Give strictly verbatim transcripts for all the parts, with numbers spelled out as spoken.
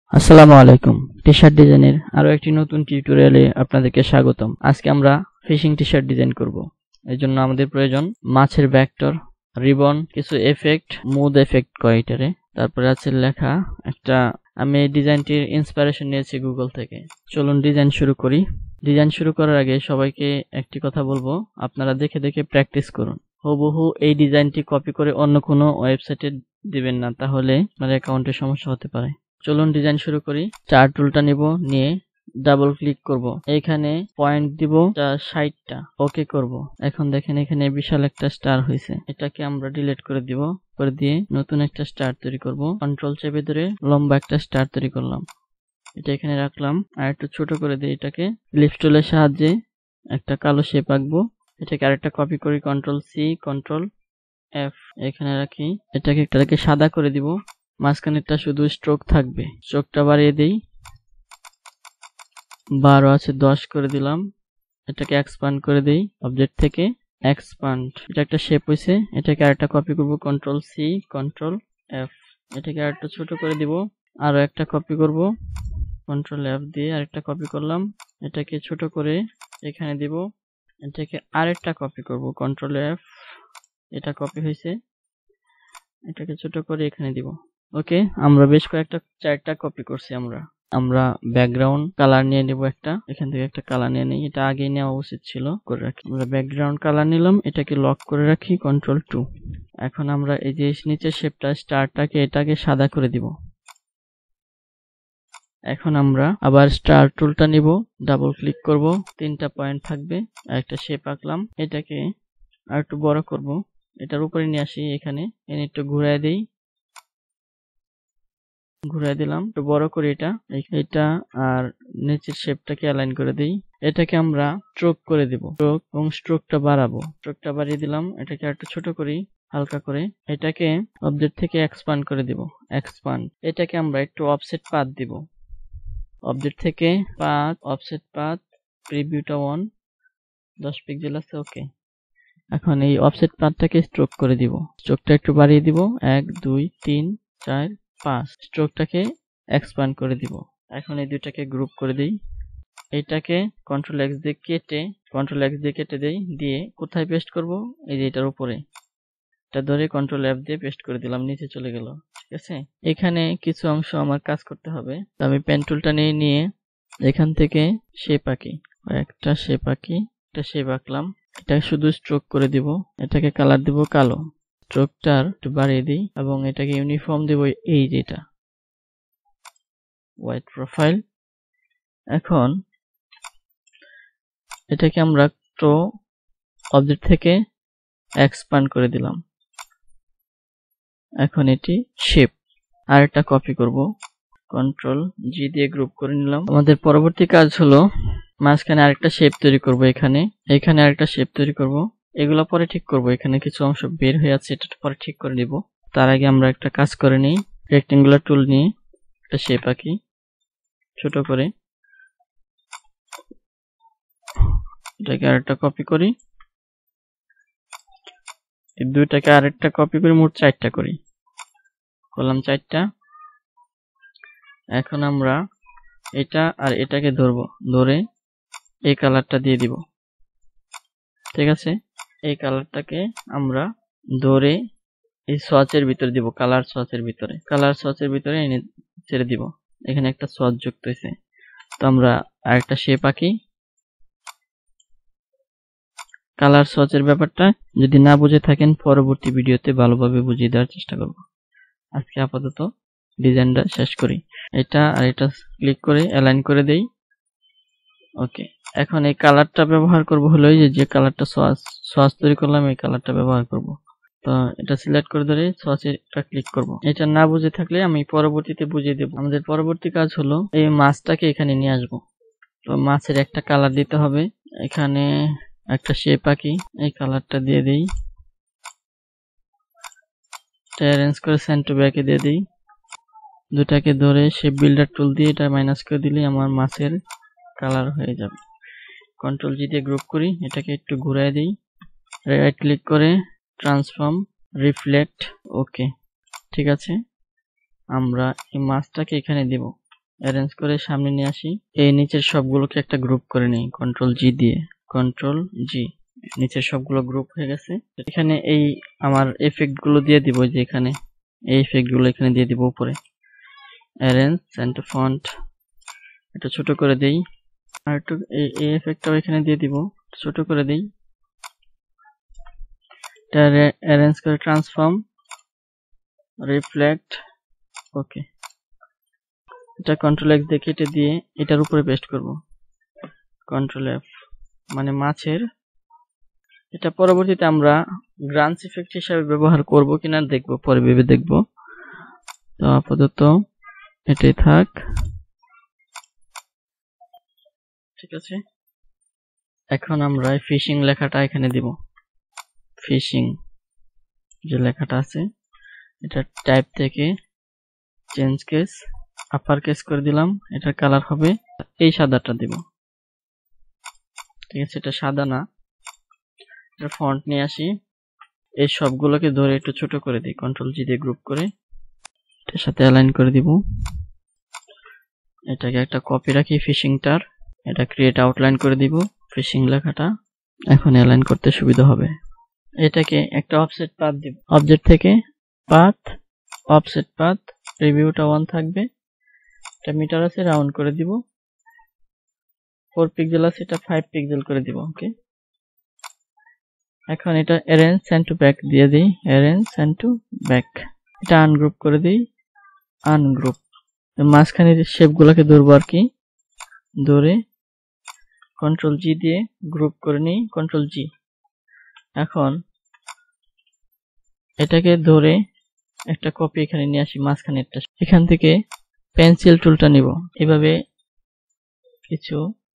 আসসালামু আলাইকুম। টি-শার্ট ডিজাইনের আরো একটি নতুন টিউটোরিয়ালে আপনাদেরকে স্বাগতম। আজকে আমরা ফিশিং টি-শার্ট ডিজাইন করব। এর জন্য আমাদের প্রয়োজন মাছের ভেক্টর, রিবন, কিছু এফেক্ট, মুড এফেক্ট কয়েকটারে, তারপরে আছে লেখা একটা। আমি এই ডিজাইনটির ইন্সপিরেশন নিয়েছি গুগল থেকে। চলুন ডিজাইন শুরু করি। ডিজাইন শুরু করার আগে সবাইকে একটি কথা বলবো, আপনারা দেখে দেখে প্র্যাকটিস করুন। হুবহু এই ডিজাইনটি কপি করে অন্য কোনো ওয়েবসাইটে দিবেন না, তাহলে আপনার অ্যাকাউন্টে সমস্যা হতে পারে। চলুন ডিজাইন শুরু করি। চার্ট টুলটা নিব, নিয়ে ডাবল ক্লিক করব। এখানে পয়েন্ট দিব ষাটটা, ওকে করব। এখন দেখেন এখানে বিশাল একটা স্টার হয়েছে, এটাকে আমরা ডিলিট করে দিব। করে দিয়ে নতুন একটা স্টার তৈরি করব। কন্ট্রোল চেপে ধরে লম্বা একটা স্টার তৈরি করলাম, এটা এখানে রাখলাম। আর একটু ছোট করে দিই এটাকে। লিফট টুলের সাহায্যে একটা কালো শেপ আঁকবো। এটাকে আরেকটা কপি করি, কন্ট্রোল সি, কন্ট্রোল এফ, এখানে রাখি। এটাকে একটাকে সাদা করে দিব, মাঝখানেরটা শুধু স্ট্রোক থাকবে। স্ট্রোকটা বাড়িয়ে দেই, বারো আছে দশ করে দিলাম। এটাকে এক্সপান্ড করে দেই, অবজেক্ট থেকে এক্সপান্ড। এটা একটা শেপ হয়েছে, এটাকে আরেকটা কপি করব, কন্ট্রোল সি, কন্ট্রোল এফ। এটাকে আরেকটা ছোট করে দিব, আরো একটা কপি করব, কন্ট্রোল এফ দিয়ে আরেকটা কপি করলাম। এটাকে ছোট করে এখানে দিব। এটাকে আরেকটা কপি করব, কন্ট্রোল এফ, এটা কপি হয়েছে। এটাকে ছোট করে এখানে দিব। ওকে, আমরা বেশ কয়েকটা চারটা কপি করছি। আমরা আমরা ব্যাকগ্রাউন্ড কালার নিয়ে নেব একটা, এখান থেকে একটা কালার নিয়ে নিই, এটা আগে নেওয়া উচিত ছিল, করে রাখি। আমরা ব্যাকগ্রাউন্ড কালার নিলাম, এটাকে লক করে রাখি, কন্ট্রোল টু। এখন আমরা এই যে নিচের শেপটা স্টারটাকে এটাকে সাদা করে দিব। এখন আমরা আবার স্টার টুলটা নিব, ডাবল ক্লিক করব, তিনটা পয়েন্ট থাকবে, আর একটা শেপ আঁকলাম। এটাকে আর একটু বড় করব, এটার উপরে নিয়ে আসি, এখানে এনে একটু ঘুরাই দেই, ঘুরাই দিলাম, একটু বড় করে এটা এটা আর নিচের শেপটাকে অ্যালাইন করে দেই। এটাকে আমরা স্ট্রোক করে দিব, স্ট্রোক এবং স্ট্রোকটা বাড়াবো। স্ট্রোকটা বাড়িয়ে দিলাম, এটাকে একটু ছোট করি হালকা করে। এটাকে অবজেক্ট থেকে এক্সপান্ড করে দিব, এক্সপান্ড। এটাকে আমরা একটু অফসেট পাথ দিব, অবজেক্ট থেকে পাথ, অফসেট পাথ, প্রিভিউটা অন, দশ পিক্সেল আছে, ওকে। এখন এই অফসেট পাথটাকে স্ট্রোক করে দিব, স্ট্রোকটা একটু বাড়িয়ে দিব, এক দুই তিন চার পাঁচ। স্ট্রোকটাকে এক্সপান্ড করে দিব। এখন এই দুইটাকে গ্রুপ করে দিই। এইটাকে কন্ট্রোল এক্স দিয়ে কেটে, কন্ট্রোল এক্স দিয়ে কেটে দেই, দিয়ে কোথায় পেস্ট করব? এই যে এটার উপরে, এটা ধরে কন্ট্রোল এফ দিয়ে পেস্ট করে দিলাম, নিচে চলে গেল। ঠিক আছে, এখানে কিছু অংশ আমার কাজ করতে হবে। তো আমি পেন টুলটা নিয়ে নিয়ে এখান থেকে শেপ আঁকি, একটা শেপ আঁকি, একটা শেপ আঁকলাম। এটা শুধু স্ট্রোক করে দিব, এটাকে কালার দিব কালো, স্ট্রোকটার একটু বাড়িয়ে দিই, এবং এটাকে ইউনিফর্ম দেব, এই যেটা হোয়াইট প্রোফাইল। এখন এটাকে আমরা একটু অবজেক্ট থেকে এক্সপান্ড করে দিলাম। এখন এটি শেপ, আর একটা কপি করব, কন্ট্রোল জি দিয়ে গ্রুপ করে নিলাম। আমাদের পরবর্তী কাজ হলো মাঝখানে আরেকটা শেপ তৈরি করব, এখানে এখানে আরেকটা শেপ তৈরি করব। এগুলো পরে ঠিক করব, এখানে কিছু অংশ বের হয়ে আছে, এটা পরে ঠিক করে দিব। তার আগে আমরা একটা কাজ করে নিই, রেক্টেঙ্গুলার টুল নিয়ে একটা শেপ আঁকি ছোট করে। এটাকে আরেকটা কপি করি, এই দুইটাকে আরেকটা কপি করে মোট চারটা করি, করলাম চারটা। এখন আমরা এটা আর এটাকে ধরবো, ধরে এই কালারটা দিয়ে দিব। ঠিক আছে, এই কালারটাকে আমরা ধরে এই সোয়াচের ভিতরে দিব, কালার সোয়াচের ভিতরে, কালার সোয়াচের ভিতরে এনে ছেড়ে দিব। এখানে একটা সোয়াচ যুক্ত হয়েছে। তো আমরা আরেকটা শেপ আঁকি। কালার সোয়াচের ব্যাপারটা যদি না বুঝে থাকেন, পরবর্তী ভিডিওতে ভালোভাবে বুঝিয়ে দেওয়ার চেষ্টা করব। আজকে আপাতত ডিজাইনটা শেষ করি। এটা আর এটা ক্লিক করে অ্যালাইন করে দেই, ওকে। এখন এই কালারটা ব্যবহার করব হলো এই যে কালারটা সোয়াচ সোয়াচ তৈরি করলাম, এই কালারটা ব্যবহার করব। তো এটা সিলেক্ট করে ধরে সোয়াচে এটা ক্লিক করব। এটা না বুঝে থাকলে আমি পরবর্তীতে বুঝিয়ে দেব। আমাদের পরবর্তী কাজ হলো এই মাছটাকে এখানে নিয়ে আসব। তো মাছের একটা কালার দিতে হবে, এখানে একটা শেপ আঁকি, এই কালারটা দিয়ে দিই, অ্যারেঞ্জ করে সেন্ড টু ব্যাকে দিয়ে দিই। দুটাকে ধরে শেপ বিল্ডার টুল দিয়ে এটা মাইনাস করে দিলে আমার মাছের কালার হয়ে যাবে। কন্ট্রোল জি দিয়ে গ্রুপ করি, এটাকে একটু ঘুরাই দিই, রাইট ক্লিক করে ট্রান্সফর্ম, রিফ্লেক্ট, ওকে। ঠিক আছে, আমরা এই মাছটাকে এখানে দেব। অ্যারেঞ্জ করে সামনে নিয়ে আসি। এই নিচের সবগুলোকে একটা গ্রুপ করে নিই কন্ট্রোল জি দিয়ে, কন্ট্রোল জি। নিচের সবগুলো গ্রুপ হয়ে গেছে। এখানে এই আমার এফেক্ট গুলো দিয়ে দিব, যে এখানে এই এফেক্ট গুলো এখানে দিয়ে দিব উপরে। অ্যারেঞ্জ সেন্টার ফন্ট একটু ছোট করে দেই, আর একটু এই এফেক্টটাও এখানে দিয়ে দিব, ছোট করে দেই। এটা অ্যারেঞ্জ করে ট্রান্সফর্ম রিফ্লেক্ট, ওকে। এটা কন্ট্রোল এক্স দিয়ে কেটে দিয়ে এটার উপরে পেস্ট করব, কন্ট্রোল এফ, মানে মাছের। এটা পরবর্তীতে আমরা গ্রান্স ইফেক্ট হিসাবে ব্যবহার করব কিনা দেখব, পরে ভেবে দেখব। তো আপাতত এটাই থাক, ঠিক আছে। এখন আমরা ফিশিং লেখাটা এখানে দিব, ফিশিং যে লেখাটা আছে এটা টাইপ থেকে চেঞ্জ কেস আপার কেস করে দিলাম। এটার কালার হবে এই সাদাটা দিব, ঠিক আছে। এটা সাদা না, এটা ফন্ট নিয়ে আসি, এই সবগুলোকে ধরে একটু ছোট করে দিই, কন্ট্রোল জি দিয়ে গ্রুপ করে এটার সাথে অ্যালাইন করে দিব। এটাকে একটা কপি রাখি ফিশিংটার, এটা ক্রিয়েট আউটলাইন করে দিব ফিশিং লেখাটা, এখন অ্যালাইন করতে সুবিধা হবে। এটাকে একটা অফসেট পাথ দিব, অবজেক্ট থেকে পাথ, অফসেট পাথ, রিভিউটা ওয়ান থাকবে। এটা মিটার আছে, রাউন্ড করে দিব। ফোর পিক্সেল আছে, এটা ফাইভ পিক্সেল করে দিব, ওকে। এখন এটা অ্যারেঞ্জ সেন্ড টু ব্যাক দিয়ে দিই, অ্যারেঞ্জ সেন্ড টু ব্যাক। এটা আনগ্রুপ করে দিই, আনগ্রুপ। মাঝখানের শেপগুলোকে ধরবো আর কি, ধরে কন্ট্রোল জি দিয়ে গ্রুপ করে নিই, কন্ট্রোল জি। এখন এটাকে ধরে একটা কপি এখানে নিয়ে আসি মাঝখানেরটা, এখান থেকে পেন্সিল টুলটা নিব, এভাবে কিছু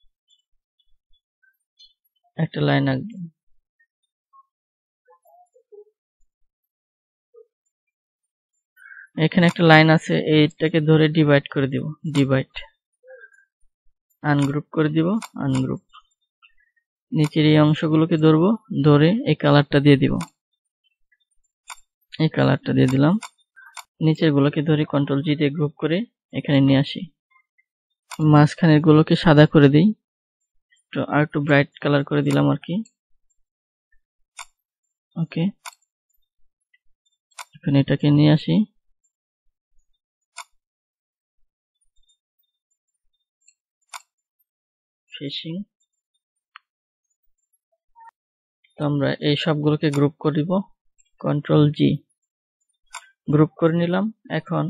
একটা লাইন আঁকবো। এখানে একটা লাইন আছে, এইটাকে ধরে ডিভাইড করে দিব, ডিভাইড, আনগ্রুপ করে দিব, আনগ্রুপ। নিচের এই অংশগুলোকে ধরবো, ধরে এই কালারটা দিয়ে দিব, এই কালারটা দিয়ে দিলাম। নিচের গুলোকে ধরে কন্ট্রোল জি দিয়ে গ্রুপ করে এখানে নিয়ে আসি। মাঝখানের গুলোকে সাদা করে দিই, তো আর একটু ব্রাইট কালার করে দিলাম আর কি, ওকে। এখন এটাকে নিয়ে আসি, ফিশিং। তো আমরা এই সবগুলোকে গ্রুপ করে দিব, কন্ট্রোল জি, গ্রুপ করে নিলাম। এখন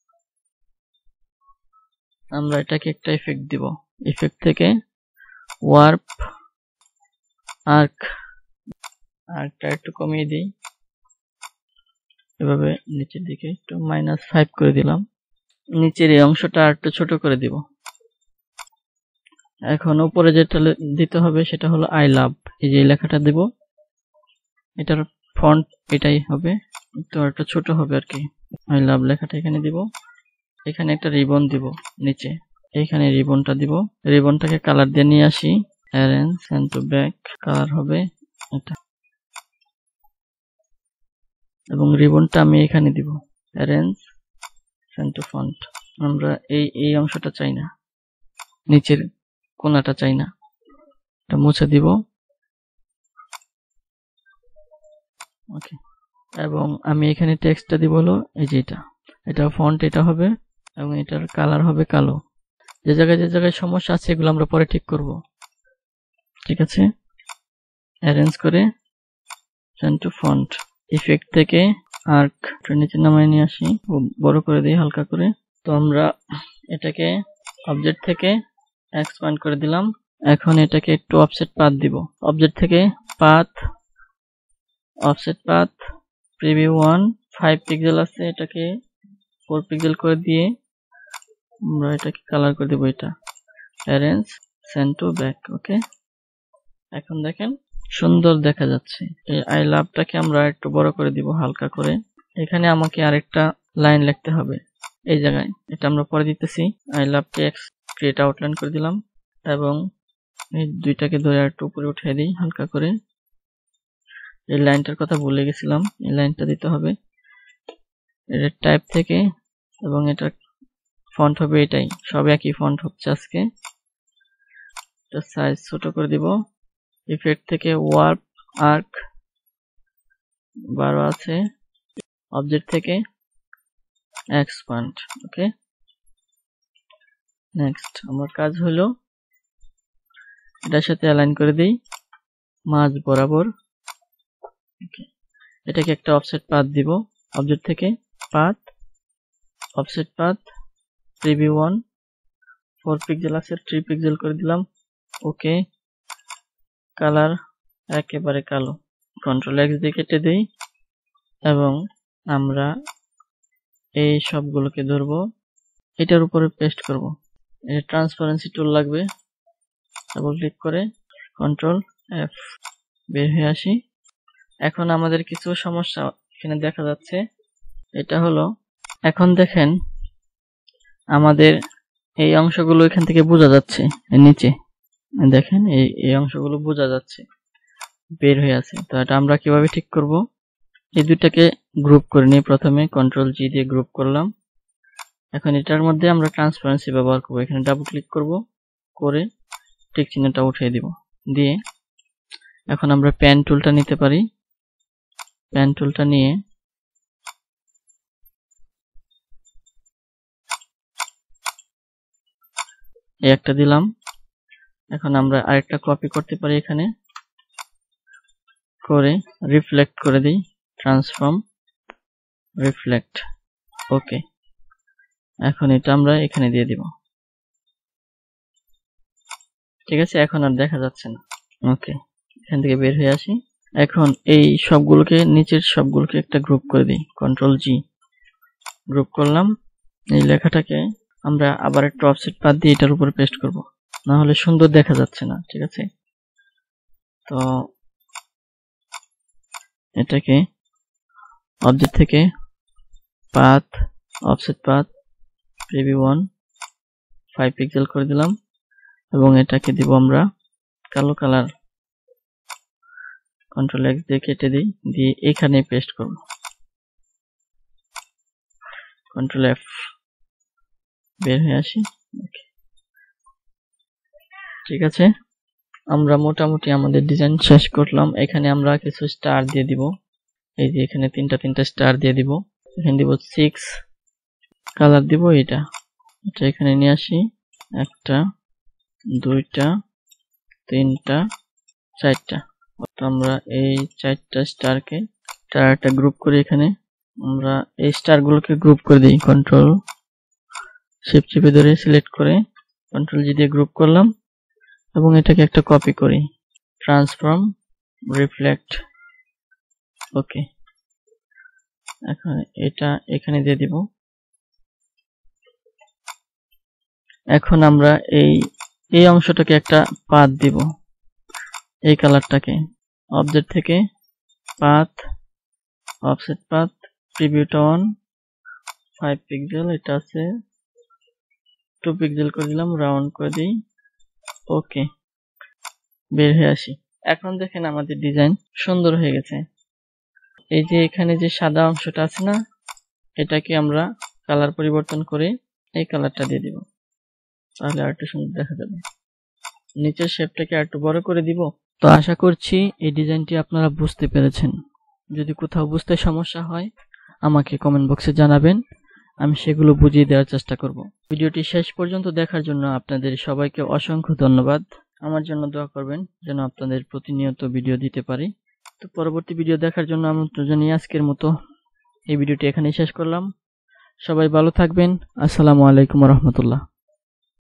আমরা এটাকে একটা ইফেক্ট দিব, ইফেক্ট থেকে ওয়ার্প আর্ক, আর্কটা একটু কমিয়ে দিই, এভাবে নিচের দিকে একটু মাইনাস ফাইভ করে দিলাম। নিচের এই অংশটা আর একটু ছোট করে দিব। এখন উপরে যেটা দিতে হবে সেটা হলো আই লাভ, এই যে লেখাটা দেব, এটার ফন্ট এটাই হবে, তো একটু ছোট হবে আর কি। আই লাভ লেখাটা এখানে দিব, এখানে একটা রিবন দিব নিচে, এইখানে রিবনটা দিব। রিবনটাকে কালার দিয়ে নিয়ে আসি, arrange send to back, colour হবে এটা, এবং রিবনটা আমি এখানে দিব, অ্যারেঞ্জ সেন্ড টু ফন্ট। আমরা এই এই অংশটা চাই না, নিচের কোণাটা চাই না, এটা মুছে দিব, ওকে। এবং আমি এখানে টেক্সটটা দিব হলো এই যে এটা, এটা ফন্ট এটা হবে, এবং এটার কালার হবে কালো। যে জায়গায় যে জায়গায় সমস্যা আছে এগুলো আমরা পরে ঠিক করব, ঠিক আছে। অ্যারেঞ্জ করে সেন্ড টু ফন্ট, ইফেক্ট থেকে আর্ক নিচে নামায় নিয়ে আসি, বড় করে দিই হালকা করে। তো আমরা এটাকে অবজেক্ট থেকে এক্সপ্যান্ড করে দিলাম। এখন এটাকে একটু অফসেট পাথ দিব, অবজেক্ট থেকে path, offset path, preview one, five pixel আছে, এটাকে ফোর পিক্সেল করে দিয়ে আমরা এটাকে কালার করে দেবো, এটা arrange send to back, okay. এখন দেখেন সুন্দর দেখা যাচ্ছে। এই আই লাভটাকে আমরা একটু বড় করে দিব হালকা করে। এখানে আমাকে আরেকটা লাইন লিখতে হবে এই জায়গায়, এটা আমরা পরে দিতেছি। I love text create outline করে দিলাম, এবং এই দুইটাকে ধরে একটু উপরে উঠিয়ে দিই হালকা করে। এই লাইনটার কথা ভুলে গেছিলাম, এই লাইনটা দিতে হবে। এটা টাইপ থেকে, এবং এটা ফন্ট হবে এটাই, সব একই ফন্ট হচ্ছে আজকে। এটা সাইজ ছোট করে দিব। ইফেক্ট থেকে ওয়ার্প আর্ক বারো আছে, অবজেক্ট থেকে এক্সপ্যান্ড। ওকে, নেক্সট আমার কাজ হলো এটার সাথে অ্যালাইন করে দিই মাঝ বরাবর। ওকে, এটাকে একটা অফসেট পাথ দিব, অবজেক্ট থেকে path, offset path, preview one, four pixel আছে, থ্রি পিক্সেল করে দিলাম। ওকে, কালার একেবারে কালো, কন্ট্রোল এক্স দিয়ে কেটে দিই এবং আমরা এই সবগুলোকে ধরবো, এটার উপরে পেস্ট করব। এটা ট্রান্সপারেন্সি টুল লাগবে, ডাবল ক্লিক করে কন্ট্রোল এফ, বের হয়ে আসি। এখন আমাদের কিছু সমস্যা এখানে দেখা যাচ্ছে। এটা হলো, এখন দেখেন আমাদের এই অংশগুলো এখান থেকে বোঝা যাচ্ছে, নিচে দেখেন এই এই অংশগুলো বোঝা যাচ্ছে, বের হয়ে আছে। তো এটা আমরা কিভাবে ঠিক করব? এই দুটাকে গ্রুপ করে নিই। প্রথমে কন্ট্রোল জি দিয়ে গ্রুপ করলাম। এখন এটার মধ্যে আমরা ট্রান্সপারেন্সি ব্যবহার করব। এখানে ডাবল ক্লিক করব, করে টিক চিহ্নটা উঠিয়ে দিব, দিয়ে এখন আমরা পেন টুলটা নিতে পারি। পেন টুলটা নিয়ে এই একটা দিলাম। এখন আমরা আরেকটা কপি করতে পারি, এখানে করে রিফ্লেক্ট করে দিই, ট্রান্সফর্ম রিফ্লেক্ট। ওকে, এখন এটা আমরা এখানে দিয়ে দিব। ঠিক আছে, এখন আর দেখা যাচ্ছে না। ওকে, এখান থেকে বের হয়ে আসি। এখন এই সবগুলোকে, নিচের সবগুলোকে একটা গ্রুপ করে দিই, কন্ট্রোল জি, গ্রুপ করলাম। এই লেখাটাকে আমরা আবার একটা অফসেট পাথ দিয়ে এটার উপরে পেস্ট করব, না হলে সুন্দর দেখা যাচ্ছে না। ঠিক আছে, তো এটাকে অবজেক্ট থেকে path, offset path, preview one, five pixel করে দিলাম এবং এটাকে দিব আমরা কালো কালার, কন্ট্রোল এক্স দিয়ে কেটে দিই, দিয়ে এখানে পেস্ট করব, কন্ট্রোল এফ, বের হয়ে আসি। ঠিক আছে, আমরা মোটামুটি আমাদের ডিজাইন শেষ করলাম। এখানে আমরা কিছু স্টার দিয়ে দিব, এই যে এখানে তিনটা তিনটা স্টার দিয়ে দিব। এখানে দিব সিক্স, কালার দিব এটা, এটা এখানে নিয়ে আসি, একটা, দুইটা, তিনটা, চারটা। তো আমরা এই চারটা স্টারকে একটা গ্রুপ করি। এখানে আমরা এই স্টার গুলোকে গ্রুপ করে দিই, কন্ট্রোল শিফট চেপে ধরে সিলেক্ট করে কন্ট্রোল জি দিয়ে গ্রুপ করলাম এবং এটাকে একটা কপি করি, ট্রান্সফর্ম রিফ্লেক্ট। ওকে, এখন এটা এখানে দিয়ে দিব। এখন আমরা এই এই অংশটাকে একটা পাথ দিব, এই কালারটাকে অবজেক্ট থেকে পাথ, অফসেট পাথ, প্রিভিউটা অন, ফাইভ পিক্সেল, এটা আছে টু পিক্সেল করে দিলাম, রাউন্ড করে দিই। ওকে, বের হয়ে আসি। এখন দেখেন আমাদের ডিজাইন সুন্দর হয়ে গেছে। এই যে এখানে যে সাদা অংশটা আছে না, এটাকে আমরা কালার পরিবর্তন করে এই কালারটা দিয়ে দিব, তাহলে আর একটু সুন্দর দেখা যাবে। নিচের শেপটাকে আর একটু বড় করে দিব। তো আশা করছি এই ডিজাইনটি আপনারা বুঝতে পেরেছেন। যদি কোথাও বুঝতে সমস্যা হয় আমাকে কমেন্ট বক্সে জানাবেন, আমি সেগুলো বুঝিয়ে দেওয়ার চেষ্টা করব। ভিডিওটি শেষ পর্যন্ত দেখার জন্য আপনাদের সবাইকে অসংখ্য ধন্যবাদ। আমার জন্য দোয়া করবেন যেন আপনাদের প্রতিনিয়ত ভিডিও দিতে পারি। তো পরবর্তী ভিডিও দেখার জন্য আমন্ত্রণ জানিয়ে আজকের মতো এই ভিডিওটি এখানেই শেষ করলাম। সবাই ভালো থাকবেন। আসসালামু আলাইকুম ওয়া রাহমাতুল্লাহ।